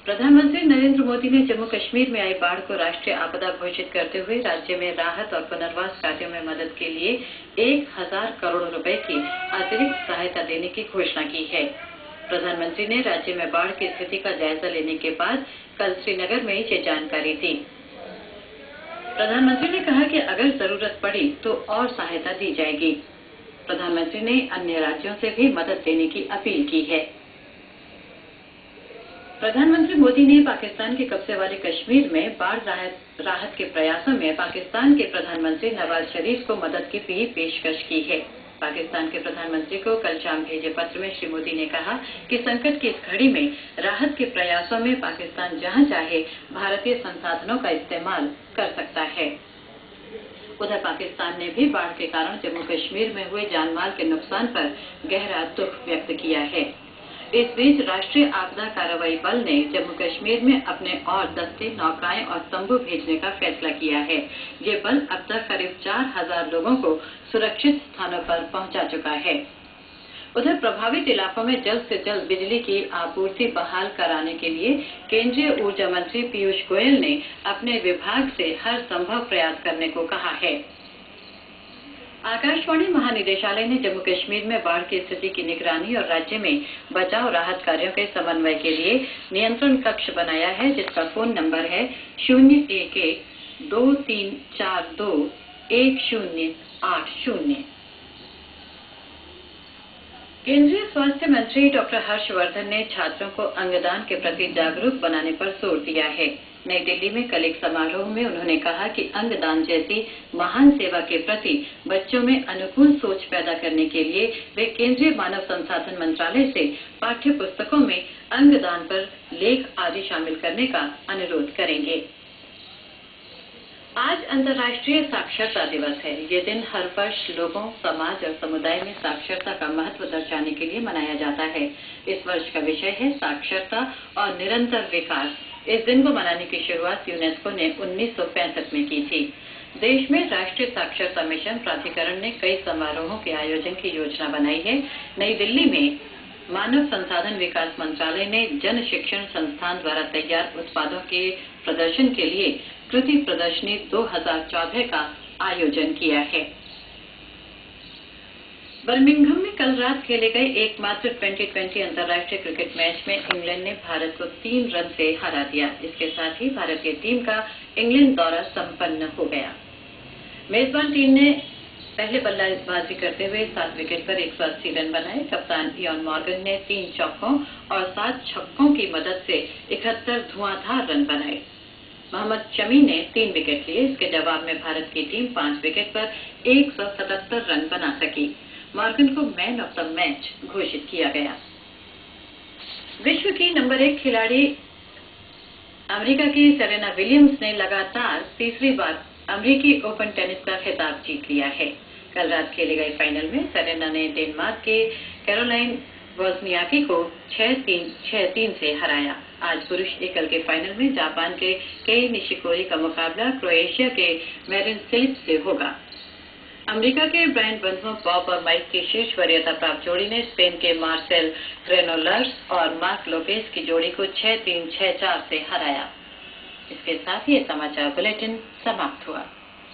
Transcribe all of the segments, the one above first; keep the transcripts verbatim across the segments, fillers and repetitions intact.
प्रधानमंत्री नरेंद्र मोदी ने जम्मू कश्मीर में आई बाढ़ को राष्ट्रीय आपदा घोषित करते हुए राज्य में राहत और पुनर्वास कार्यों में मदद के लिए एक हजार करोड़ रुपए की अतिरिक्त सहायता देने की घोषणा की है। प्रधानमंत्री ने राज्य में बाढ़ की स्थिति का जायजा लेने के बाद कल श्रीनगर में ये जानकारी दी। प्रधानमंत्री ने कहा कि अगर जरूरत पड़ी तो और सहायता दी जाएगी। प्रधानमंत्री ने अन्य राज्यों से भी मदद देने की अपील की है। प्रधानमंत्री मोदी ने पाकिस्तान के कब्जे वाले कश्मीर में बाढ़ राहत, राहत के प्रयासों में पाकिस्तान के प्रधानमंत्री नवाज शरीफ को मदद की भी पेशकश की है। पाकिस्तान के प्रधानमंत्री को कल शाम भेजे पत्र में श्री मोदी ने कहा कि संकट की इस घड़ी में राहत के प्रयासों में पाकिस्तान जहां चाहे भारतीय संसाधनों का इस्तेमाल कर सकता है। उधर पाकिस्तान ने भी बाढ़ के कारण जम्मू कश्मीर में हुए जानमाल के नुकसान पर गहरा दुख व्यक्त किया है। इस बीच राष्ट्रीय आपदा कार्रवाई बल ने जम्मू कश्मीर में अपने और दस्ते, नौकाएं और तंबू भेजने का फैसला किया है। ये बल अब तक करीब चार हजार लोगों को सुरक्षित स्थानों पर पहुंचा चुका है। उधर प्रभावित इलाकों में जल्द से जल्द बिजली की आपूर्ति बहाल कराने के लिए केंद्रीय ऊर्जा मंत्री पीयूष गोयल ने अपने विभाग से हर संभव प्रयास करने को कहा है। आकाशवाणी महानिदेशालय ने जम्मू कश्मीर में बाढ़ की स्थिति की निगरानी और राज्य में बचाव राहत कार्यों के समन्वय के लिए नियंत्रण कक्ष बनाया है, जिसका फोन नंबर है शून्य एक एक दो तीन चार दो एक शून्य आठ शून्य। केंद्रीय स्वास्थ्य मंत्री डॉक्टर हर्षवर्धन ने छात्रों को अंगदान के प्रति जागरूक बनाने पर जोर दिया है। नई दिल्ली में कल एक समारोह में उन्होंने कहा कि अंगदान जैसी महान सेवा के प्रति बच्चों में अनुकूल सोच पैदा करने के लिए वे केंद्रीय मानव संसाधन मंत्रालय से पाठ्य पुस्तकों में अंगदान पर लेख आदि शामिल करने का अनुरोध करेंगे। आज अंतर्राष्ट्रीय साक्षरता दिवस है। ये दिन हर वर्ष लोगों, समाज और समुदाय में साक्षरता का महत्व दर्शाने के लिए मनाया जाता है। इस वर्ष का विषय है साक्षरता और निरंतर विकास। इस दिन को मनाने की शुरुआत यूनेस्को ने उन्नीस सौ पैंसठ में की थी। देश में राष्ट्रीय साक्षरता मिशन प्राधिकरण ने कई समारोहों के आयोजन की योजना बनाई है। नई दिल्ली में मानव संसाधन विकास मंत्रालय ने जन शिक्षण संस्थान द्वारा तैयार उत्पादों के प्रदर्शन के लिए कृति प्रदर्शनी दो हजार चौदह का आयोजन किया है। बर्मिंघम में कल रात खेले गए एकमात्र ट्वेंटी ट्वेंटी अंतर्राष्ट्रीय क्रिकेट मैच में इंग्लैंड ने भारत को तीन रन से हरा दिया। इसके साथ ही भारतीय टीम का इंग्लैंड दौरा संपन्न हो गया। मेजबान टीम ने पहले बल्लेबाजी करते हुए सात विकेट पर एक सौ अस्सी रन बनाए। कप्तान इयान मॉर्गन ने तीन चौकों और सात छक्कों की मदद से इकहत्तर धुआंधार रन बनाए। मोहम्मद शमी ने तीन विकेट लिए। इसके जवाब में भारत की टीम पांच विकेट पर एक सौ सतहत्तर रन बना सकी। मॉर्गन को मैन ऑफ द मैच घोषित किया गया। विश्व की नंबर एक खिलाड़ी अमेरिका की सेरेना विलियम्स ने लगातार तीसरी बार अमेरिकी ओपन टेनिस का खिताब जीत लिया है। कल रात खेले गए फाइनल में सेरेना ने डेनमार्क के कैरोलाइन वोजनियाकी को छह तीन छह तीन से हराया। आज पुरुष एकल के फाइनल में जापान के केई निशिकोरी का मुकाबला क्रोएशिया के मैरिन सिलिप से होगा। अमेरिका के ब्रायन बंधुओं बॉब और माइक की शीर्ष वरीयता प्राप्त जोड़ी ने स्पेन के मार्सेल ग्रेनोलर्स और मार्क लोपेज की जोड़ी को छह तीन छह चार से हराया। इसके साथ ही ये समाचार बुलेटिन समाप्त हुआ।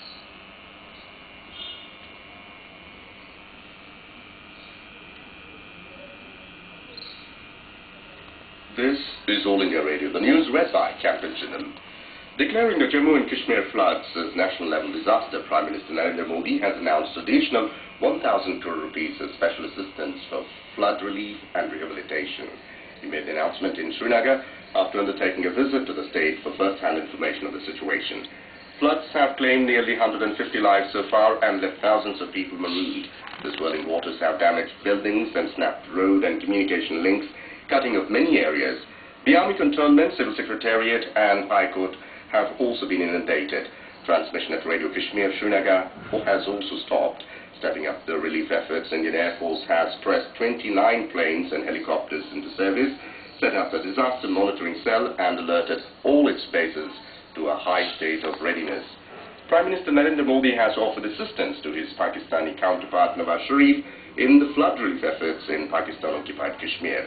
This is All India Radio. The news read by Captain Chinnan. Declaring the Jammu and Kashmir floods as national level disaster, Prime Minister Narendra Modi has announced additional one thousand crore rupees as special assistance for flood relief and rehabilitation. He made the announcement in Srinagar after undertaking a visit to the state for first-hand information of the situation. Floods have claimed nearly one hundred fifty lives so far and left thousands of people marooned. The swelling waters have damaged buildings and snapped road and communication links, cutting off many areas. The Army Cantonment, Civil Secretariat and High Court have also been inundated. Transmission at Radio Kashmir Srinagar has also stopped. Stepping up the relief efforts, Indian Air Force has pressed twenty-nine planes and helicopters into service, set up a disaster monitoring cell and alerted all its bases to a high state of readiness. Prime Minister Narendra Modi has offered assistance to his Pakistani counterpart Nawaz Sharif in the flood relief efforts in Pakistan-occupied Kashmir.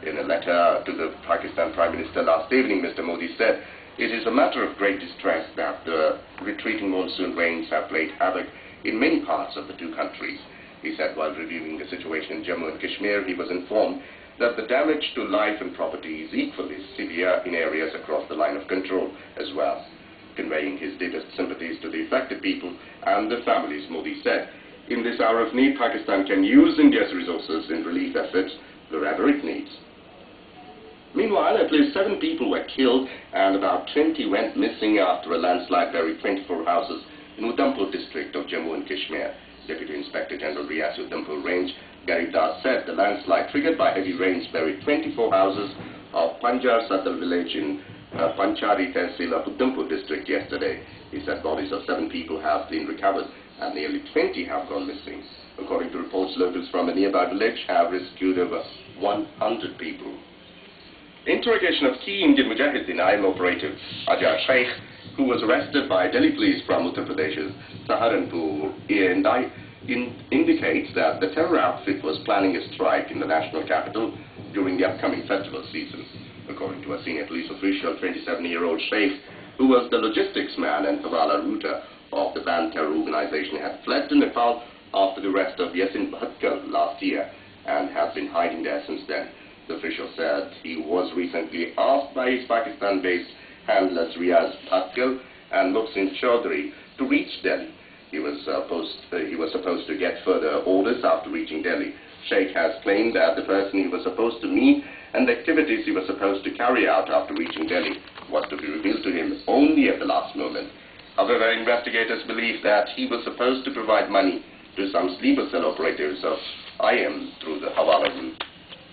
In a letter to the Pakistan Prime Minister last evening, Mister Modi said, "It is a matter of great distress that the retreating monsoon rains have played havoc in many parts of the two countries." He said while reviewing the situation in Jammu and Kashmir, he was informed that the damage to life and property is equally severe in areas across the line of control as well. Conveying his deepest sympathies to the affected people and their families, Modi said, "In this hour of need, Pakistan can use India's resources in relief efforts wherever it needs." Meanwhile, at least seven people were killed and about twenty went missing after a landslide buried twenty-four houses in Udhampur district of Jammu and Kashmir. Deputy Inspector General Riaz Udhampur Range, Garib Das, said the landslide triggered by heavy rains buried twenty-four houses of Panjar Sadal village in uh, Panchari Tehsil of Udhampur district yesterday. He said bodies of seven people have been recovered and nearly twenty have gone missing. According to reports, locals from a nearby village have rescued over one hundred people. Interrogation of key Indian Mujahideen I M operative Ajay Sheikh, who was arrested by Delhi police from Uttar Pradesh's Saharanpur, in, in, indicates that the terror outfit was planning a strike in the national capital during the upcoming festival season. According to a senior police official, twenty-seven-year-old Sheikh, who was the logistics man and Hawala router of the banned terror organization, had fled to Nepal after the arrest of Yasin Bhatkal last year and has been hiding there since then. The official said he was recently asked by his Pakistan-based handlers Riaz Bhatkal and Muhsin Chaudhary to reach Delhi. He was, uh, post, uh, he was supposed to get further orders after reaching Delhi. Sheikh has claimed that the person he was supposed to meet and the activities he was supposed to carry out after reaching Delhi was to be revealed to him only at the last moment. However, investigators believe that he was supposed to provide money to some sleeper cell operatives of I M through the Hawala route.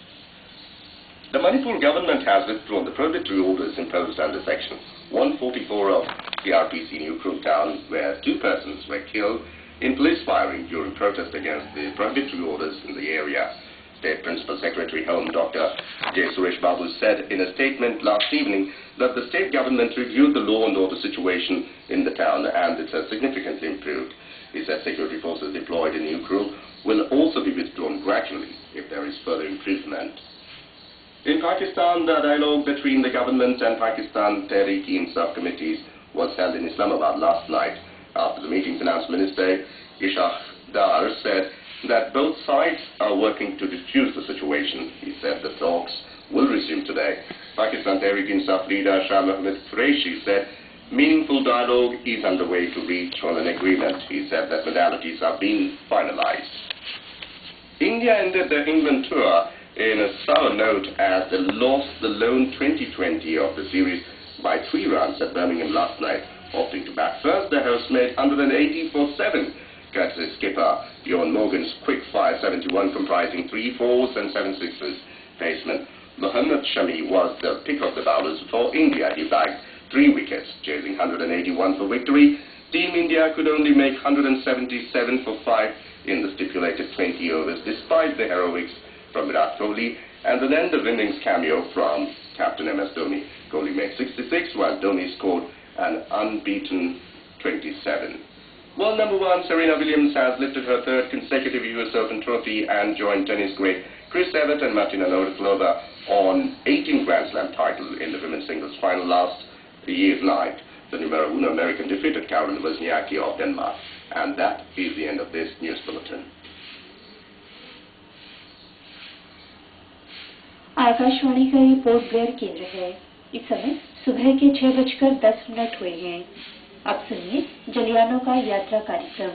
The Manipur government has withdrawn the prohibitory orders imposed under Section one forty-four of C R P C in Ukhrul town, where two persons were killed in police firing during protest against the prohibitory orders in the area. State Principal Secretary Home Doctor J. Suresh Babu said in a statement last evening that the state government reviewed the law and order situation in the town and it has significantly improved. He said security forces deployed in Ukhrul will also be withdrawn gradually if there is further improvement. In Pakistan, the dialogue between the government and Pakistan Tehreek-e-Insaf committees was held in Islamabad last night. After the meeting, Finance Minister Ishaq Dar said that both sides are working to diffuse the situation. He said the talks will resume today. Pakistan Tehreek-e-Insaf leader Shah Mohammad Qureshi said meaningful dialogue is underway to reach on an agreement. He said that modalities are being finalized. India ended the England tour in a sour note as they lost the lone twenty twenty of the series by three runs at Birmingham last night, opting to bat first. The housemaid one hundred eighty for seven, courtesy skipper Eoin Morgan's quick-fire seventy-one comprising three fours and seven sixes. Baseman Mohammad Shami was the pick of the bowlers for India. He bagged three wickets, chasing one hundred eighty-one for victory. Team India could only make one hundred seventy-seven for five in the stipulated twenty overs, despite the heroics from Virat Kohli and an end-of-innings cameo from Captain M S Dhoni. Kohli made sixty-six while Dhoni scored an unbeaten twenty-seven. World number one Serena Williams has lifted her third consecutive U S Open trophy and joined tennis great Chris Evert and Martina Navratilova on eighteen Grand Slam title in the women's singles final last year's night. The numero uno American defeated Caroline Wozniacki of Denmark. And that is the end of this news bulletin. Akashvani का ये port Blair केंद्र है। इस समय सुबह के छह बजकर दस मिनट हुए हैं। अब सुनिए जलियानों का यात्रा कार्यक्रम।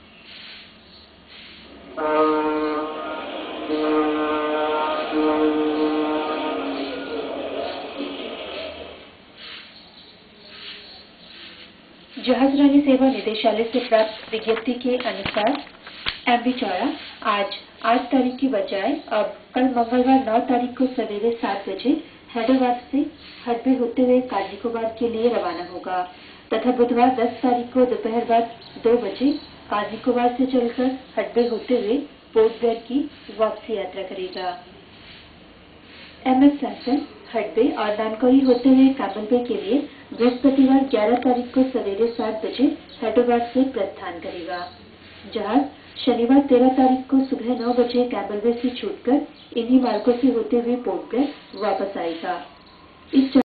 जहाजरानी सेवा निदेशालय से प्राप्त विज्ञप्ति के अनुसार एमवी चौड़ा आज आठ तारीख की बजाय अब कल मंगलवार नौ तारीख को सवेरे सात बजे हैदराबाद से हडबे होते हुए काजीकोबार के लिए रवाना होगा तथा बुधवार दस तारीख को दोपहर बाद दो बजे काजीकोबार से चलकर हडबे होते हुए पोर्ट ब्लेयर की वापसी यात्रा करेगा। एमएस सैमसन हडबे और नानकोरी होते हुए काबुल बे के लिए बृहस्पतिवार ग्यारह तारीख को सवेरे सात बजे हैदराबाद से प्रस्थान करेगा। जहाज शनिवार तेरह तारीख को सुबह नौ बजे कैम्बरवे से छूटकर इन्हीं मार्गों से होते हुए पोर्ट ब्लेयर वापस आएगा। इस